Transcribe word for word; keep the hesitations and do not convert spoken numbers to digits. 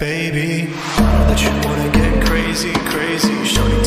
Baby, I know that you wanna get crazy, crazy. Shorty